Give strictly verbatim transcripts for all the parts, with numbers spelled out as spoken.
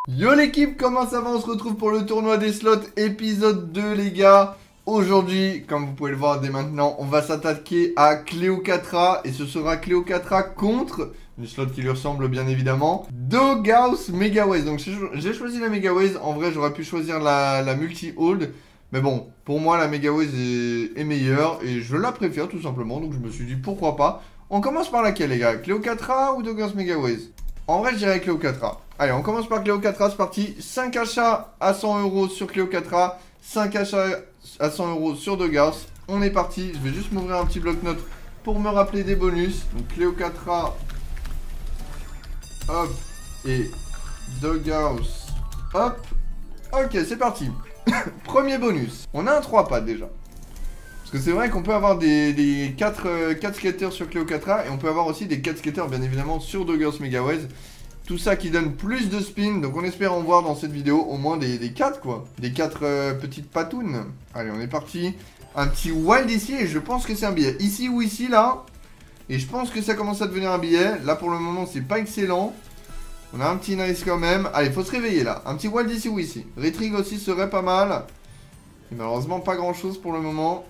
Yo l'équipe, comment ça va? On se retrouve pour le tournoi des slots épisode deux les gars. Aujourd'hui, comme vous pouvez le voir dès maintenant, on va s'attaquer à Cléocatra. Et ce sera Cléocatra contre, une slot qui lui ressemble bien évidemment, Doghouse Megaways. Donc j'ai choisi la Megaways, en vrai j'aurais pu choisir la, la multi-hold. Mais bon, pour moi la Megaways est, est meilleure et je la préfère tout simplement. Donc je me suis dit pourquoi pas. On commence par laquelle les gars? Cléocatra ou Doghouse Megaways? En vrai je dirais Cléocatra. Allez, on commence par Cléocatra, c'est parti. cinq achats à cent euros sur Cléocatra, cinq achats à cent euros sur Doghouse. On est parti, je vais juste m'ouvrir un petit bloc-notes pour me rappeler des bonus. Donc Cléocatra, hop, et Doghouse, hop. Ok, c'est parti. Premier bonus. On a un trois pattes déjà. Parce que c'est vrai qu'on peut avoir des, des quatre, euh, quatre skaters sur Cléocatra et on peut avoir aussi des quatre skaters bien évidemment sur Doghouse Megaways. Tout ça qui donne plus de spin, donc on espère en voir dans cette vidéo au moins des, des quatre quoi. Des quatre euh, petites patounes. Allez, on est parti. Un petit wild ici et je pense que c'est un billet. Ici ou ici là. Et je pense que ça commence à devenir un billet. Là pour le moment c'est pas excellent. On a un petit nice quand même. Allez, faut se réveiller là. Un petit wild ici ou ici. Retrig aussi serait pas mal. Et malheureusement pas grand chose pour le moment.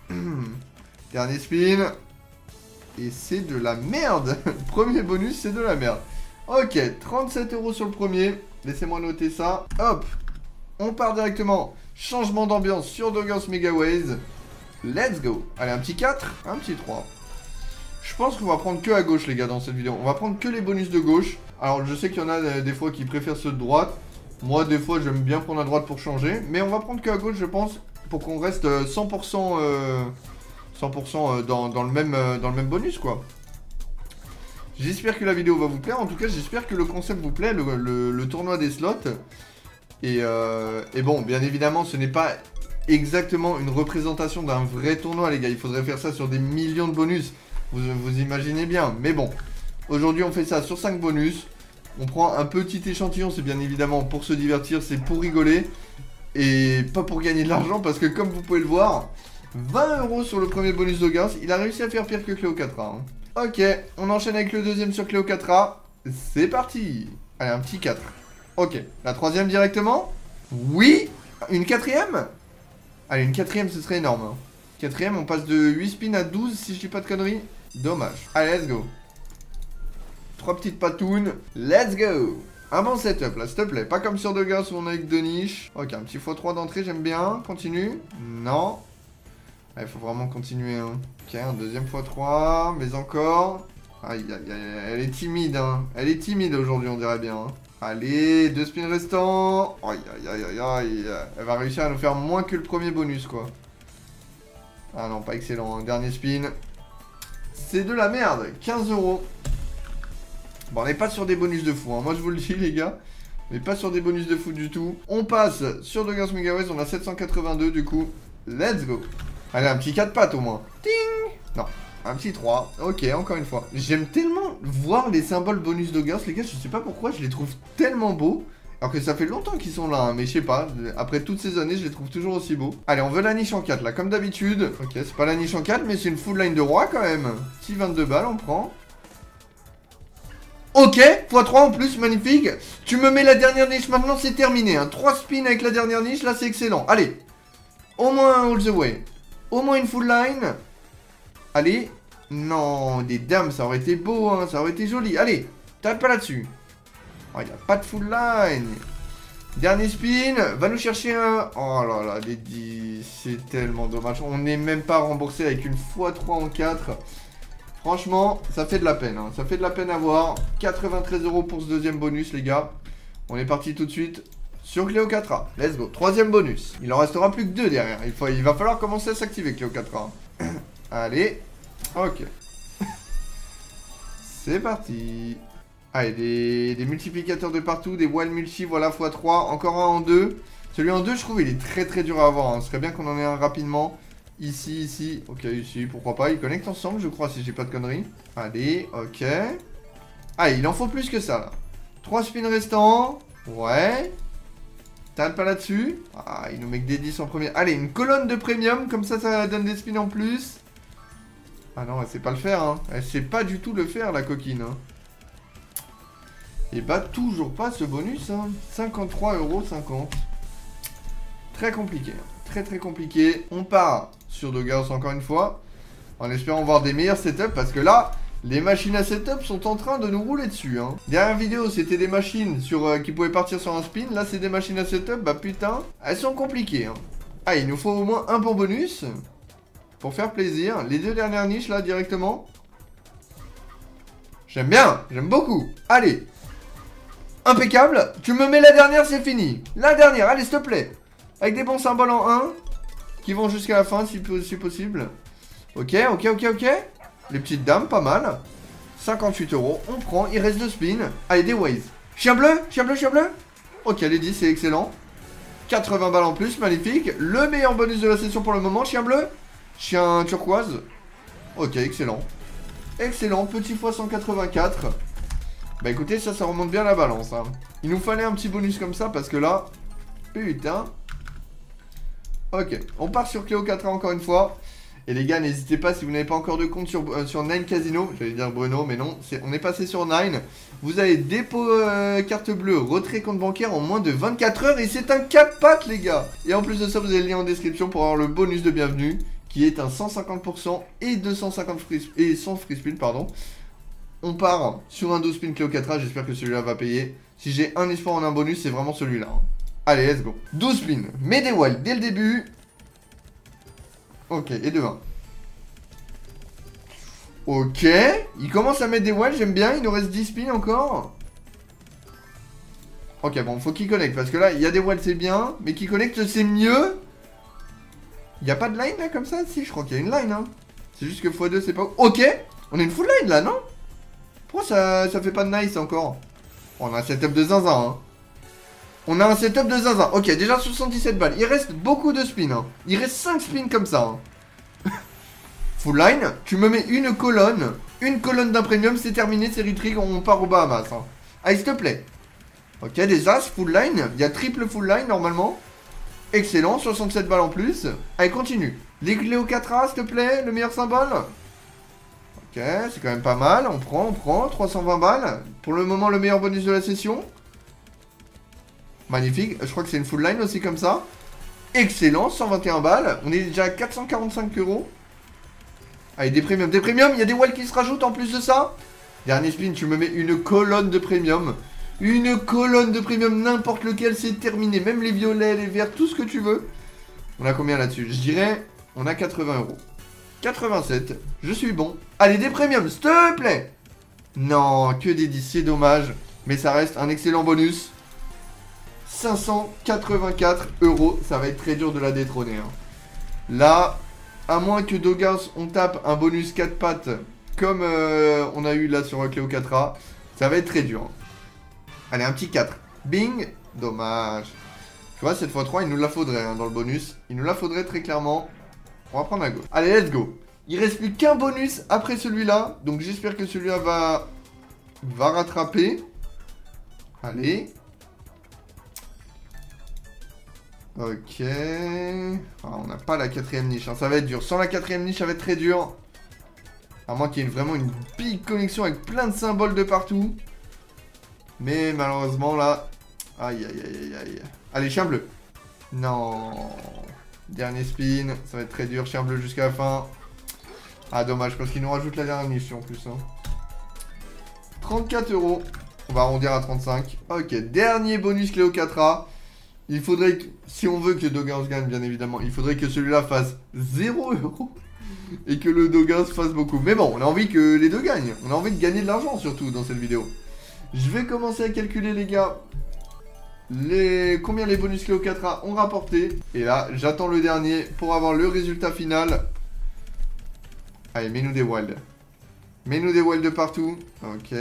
Dernier spin. Et c'est de la merde. Premier bonus c'est de la merde. Ok, trente-sept euros sur le premier. Laissez-moi noter ça. Hop. On part directement. Changement d'ambiance sur Doghouse Megaways. Let's go. Allez, un petit quatre. Un petit trois. Je pense qu'on va prendre que à gauche, les gars, dans cette vidéo. On va prendre que les bonus de gauche. Alors, je sais qu'il y en a euh, des fois qui préfèrent ceux de droite. Moi, des fois, j'aime bien prendre à droite pour changer. Mais on va prendre que à gauche, je pense, pour qu'on reste euh, cent pour cent, euh, cent pour cent dans, dans, le même, euh, dans le même bonus, quoi. J'espère que la vidéo va vous plaire. En tout cas, j'espère que le concept vous plaît, le, le, le tournoi des slots. Et, euh, et bon, bien évidemment, ce n'est pas exactement une représentation d'un vrai tournoi, les gars. Il faudrait faire ça sur des millions de bonus. Vous, vous imaginez bien. Mais bon, aujourd'hui, on fait ça sur cinq bonus. On prend un petit échantillon. C'est bien évidemment pour se divertir. C'est pour rigoler. Et pas pour gagner de l'argent. Parce que comme vous pouvez le voir, vingt euros sur le premier bonus de Doghouse. Il a réussi à faire pire que Cléocatra. Hein. Ok, on enchaîne avec le deuxième sur Cléocatra. C'est parti. Allez, un petit quatre. Ok, la troisième directement. Oui. Une quatrième. Allez, une quatrième, ce serait énorme. Hein. Quatrième, on passe de huit spins à douze, si je dis pas de conneries. Dommage. Allez, let's go. Trois petites patounes. Let's go. Un bon setup, là, s'il te plaît. Pas comme sur Doghouse où on a avec deux niches. Ok, un petit fois trois d'entrée, j'aime bien. Continue. Non. Il faut vraiment continuer. Hein. Ok, un deuxième fois trois, mais encore. Aïe, aïe, aïe, elle est timide. Hein. Elle est timide aujourd'hui, on dirait bien. Hein. Allez, deux spins restants. Aïe, aïe, aïe, aïe, aïe. Elle va réussir à nous faire moins que le premier bonus, quoi. Ah non, pas excellent. Hein. Dernier spin. C'est de la merde. quinze euros. Bon, on n'est pas sur des bonus de fou. Hein. Moi, je vous le dis, les gars. On n'est pas sur des bonus de fou du tout. On passe sur Doghouse Megaways. On a sept cent quatre-vingt-deux, du coup. Let's go. Allez, un petit quatre pattes au moins. Ting. Non, un petit trois. Ok, encore une fois. J'aime tellement voir les symboles bonus Doghouse, les gars. Je sais pas pourquoi, je les trouve tellement beaux. Alors que ça fait longtemps qu'ils sont là, hein, mais je sais pas. Après toutes ces années, je les trouve toujours aussi beaux. Allez, on veut la niche en quatre, là, comme d'habitude. Ok, c'est pas la niche en quatre, mais c'est une full line de roi, quand même. Petit vingt-deux balles, on prend. Ok, fois trois en plus, magnifique. Tu me mets la dernière niche maintenant, c'est terminé. Hein. trois spins avec la dernière niche, là, c'est excellent. Allez, au moins un all the way. Au moins une full line. Allez. Non, des dames, ça aurait été beau, hein. Ça aurait été joli. Allez, tape pas là-dessus. Oh, il n'y a pas de full line. Dernier spin. Va nous chercher un... Oh là là, les dix. C'est tellement dommage. On n'est même pas remboursé avec une fois trois en quatre. Franchement, ça fait de la peine. Hein. Ça fait de la peine à voir. quatre-vingt-treize euros pour ce deuxième bonus, les gars. On est parti tout de suite. Sur Cléocatra, let's go. Troisième bonus. Il en restera plus que deux derrière. Il, faut, il va falloir commencer à s'activer, Cléocatra. Allez. Ok. C'est parti. Allez, des, des multiplicateurs de partout. Des wild multi, voilà, fois trois. Encore un en deux. Celui en deux, je trouve, il est très très dur à avoir. Hein. Ce serait bien qu'on en ait un rapidement. Ici, ici. Ok, ici, pourquoi pas. Ils connectent ensemble, je crois, si j'ai pas de conneries. Allez, ok. Ah, il en faut plus que ça, là. Trois spins restants. Ouais. T'arrêtes pas là-dessus. Ah, il nous met que des dix en premier. Allez, une colonne de premium, comme ça, ça donne des spins en plus. Ah non, elle sait pas le faire, hein. Elle sait pas du tout le faire, la coquine. Hein. Et bah toujours pas ce bonus, hein. cinquante-trois euros cinquante. Très compliqué, hein. Très très compliqué. On part sur Doghouse encore une fois, en espérant voir des meilleurs setups, parce que là, les machines à setup sont en train de nous rouler dessus, hein. Dernière vidéo, c'était des machines sur, euh, qui pouvaient partir sur un spin. Là, c'est des machines à setup, bah putain, elles sont compliquées, hein. Ah, il nous faut au moins un bon bonus pour faire plaisir. Les deux dernières niches, là, directement. J'aime bien, j'aime beaucoup. Allez. Impeccable. Tu me mets la dernière, c'est fini. La dernière, allez, s'il te plaît. Avec des bons symboles en un. Qui vont jusqu'à la fin, si, si possible. Ok, ok, ok, ok. Les petites dames, pas mal. cinquante-huit euros, on prend. Il reste deux spins. Allez, des waves. Chien bleu, chien bleu, chien bleu. Ok, les dix, c'est excellent. quatre-vingts balles en plus, magnifique. Le meilleur bonus de la session pour le moment, chien bleu. Chien turquoise. Ok, excellent. Excellent, petit fois cent quatre-vingt-quatre. Bah écoutez, ça, ça remonte bien la balance, hein. Il nous fallait un petit bonus comme ça, parce que là... Putain. Ok, on part sur Cléocatra encore une fois. Et les gars, n'hésitez pas, si vous n'avez pas encore de compte sur, euh, sur Nine Casino, j'allais dire Bruno, mais non, est, on est passé sur Nine. Vous avez dépôt euh, carte bleue, retrait compte bancaire en moins de vingt-quatre heures, et c'est un quatre pattes, les gars. Et en plus de ça, vous avez le lien en description pour avoir le bonus de bienvenue, qui est un cent cinquante pour cent et deux cent cinquante free, et cent free spin, pardon. On part sur un douze spin Cléocatra, j'espère que celui-là va payer. Si j'ai un espoir en un bonus, c'est vraiment celui-là, hein. Allez, let's go. douze spins, mets des walls dès le début. Ok, et de un. Ok, il commence à mettre des walls, j'aime bien, il nous reste dix spins encore. Ok, bon, faut qu'il connecte, parce que là, il y a des walls, c'est bien, mais qu'il connecte, c'est mieux. Il n'y a pas de line, là, comme ça? Si, je crois qu'il y a une line, hein. C'est juste que fois deux, c'est pas... Ok, on a une full line, là, non? Pourquoi ça, ça fait pas de nice, encore? On a un setup de zinzin, hein. On a un setup de zinzin. Ok, déjà soixante-dix-sept balles. Il reste beaucoup de spins, hein. Il reste cinq spins comme ça, hein. Full line, tu me mets une colonne. Une colonne d'un premium, c'est terminé, c'est retrig, on part au Bahamas, hein. Allez, s'il te plaît. Ok, des as, full line. Il y a triple full line, normalement. Excellent, soixante-sept balles en plus. Allez, continue. Les Cléocatra, s'il te plaît, le meilleur symbole. Ok, c'est quand même pas mal. On prend, on prend. trois cent vingt balles. Pour le moment, le meilleur bonus de la session. Magnifique. Je crois que c'est une full line aussi comme ça. Excellent, cent vingt et un balles. On est déjà à quatre cent quarante-cinq euros. Allez, des premiums, des premiums. Il y a des walls qui se rajoutent en plus de ça. Dernier spin, tu me mets une colonne de premium. Une colonne de premium, n'importe lequel, c'est terminé. Même les violets, les verts, tout ce que tu veux. On a combien là-dessus? Je dirais, on a quatre-vingts euros. quatre-vingt-sept. Je suis bon. Allez, des premiums, s'il te plaît. Non, que des dix, c'est dommage. Mais ça reste un excellent bonus. cinq cent quatre-vingt-quatre euros. Ça va être très dur de la détrôner, hein. Là, à moins que Doghouse, on tape un bonus quatre pattes comme euh, on a eu là sur Cléocatra, ça va être très dur, hein. Allez, un petit quatre. Bing. Dommage. Tu vois, cette fois trois, il nous la faudrait, hein, dans le bonus. Il nous la faudrait très clairement. On va prendre un go. Allez, let's go. Il reste plus qu'un bonus après celui-là. Donc j'espère que celui-là va... va rattraper. Allez. Ok. Ah, on n'a pas la quatrième niche, hein. Ça va être dur. Sans la quatrième niche, ça va être très dur. À moins qu'il y ait vraiment une big connexion avec plein de symboles de partout. Mais malheureusement là... Aïe aïe aïe aïe aïe. Allez, chien bleu. Non. Dernier spin. Ça va être très dur, chien bleu jusqu'à la fin. Ah dommage, parce qu'il nous rajoute la dernière niche en plus, hein. trente-quatre euros. On va arrondir à trente-cinq. Ok, dernier bonus Cléocatra. Il faudrait que... Si on veut que Doghouse gagne, bien évidemment, il faudrait que celui-là fasse zéro euros. Et que le Doghouse fasse beaucoup. Mais bon, on a envie que les deux gagnent. On a envie de gagner de l'argent surtout dans cette vidéo. Je vais commencer à calculer, les gars, les... combien les bonus Cléocatra ont rapporté. Et là, j'attends le dernier pour avoir le résultat final. Allez, mets-nous des wilds. Mets-nous des wilds de partout. Ok.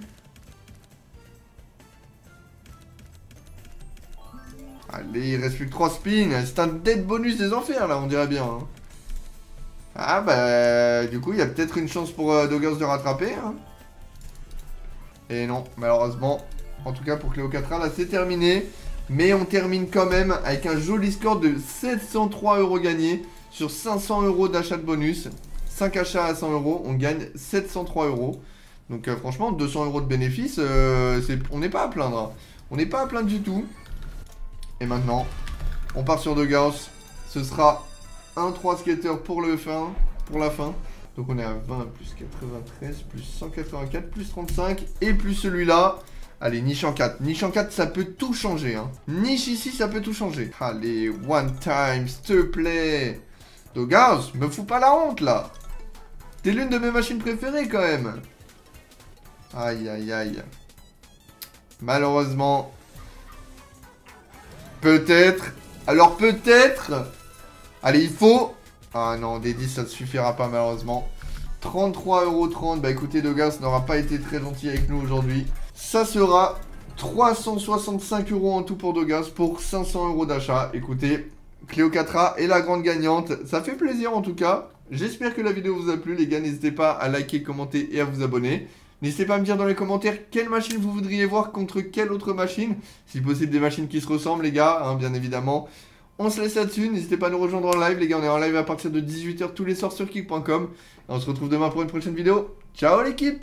Allez, il reste plus que trois spins. C'est un dead bonus des enfers, là, on dirait bien, hein. Ah, bah, du coup, il y a peut-être une chance pour euh, Doghouse de rattraper, hein. Et non, malheureusement. En tout cas, pour Cléocatra, là, c'est terminé. Mais on termine quand même avec un joli score de sept cent trois euros gagnés sur cinq cents euros d'achat de bonus. cinq achats à cent euros, on gagne sept cent trois euros. Donc euh, franchement, deux cents euros de bénéfice, euh, on n'est pas à plaindre. Hein. On n'est pas à plaindre du tout. Et maintenant, on part sur De Gauss. Ce sera un trois skater pour, le fin, pour la fin. Donc on est à vingt, plus quatre-vingt-treize, plus cent quatre-vingt-quatre, plus trente-cinq. Et plus celui-là. Allez, niche en quatre. Niche en quatre, ça peut tout changer. Hein. Niche ici, ça peut tout changer. Allez, one time, s'il te plaît. De Gauss, me fous pas la honte, là. T'es l'une de mes machines préférées, quand même. Aïe, aïe, aïe. Malheureusement. Peut-être. Alors, peut-être. Allez, il faut... Ah non, des dix, ça ne suffira pas, malheureusement. trente-trois euros trente. Bah, écoutez, De Gauss n'aura pas été très gentil avec nous aujourd'hui. Ça sera trois cent soixante-cinq euros en tout pour De Gauss pour cinq cents euros d'achat. Écoutez, Cléocatra est la grande gagnante. Ça fait plaisir, en tout cas. J'espère que la vidéo vous a plu, les gars. N'hésitez pas à liker, commenter et à vous abonner. N'hésitez pas à me dire dans les commentaires quelle machine vous voudriez voir contre quelle autre machine. Si possible, des machines qui se ressemblent, les gars, hein, bien évidemment. On se laisse là-dessus. N'hésitez pas à nous rejoindre en live, les gars. On est en live à partir de dix-huit heures tous les soirs sur kick point com. On se retrouve demain pour une prochaine vidéo. Ciao, l'équipe!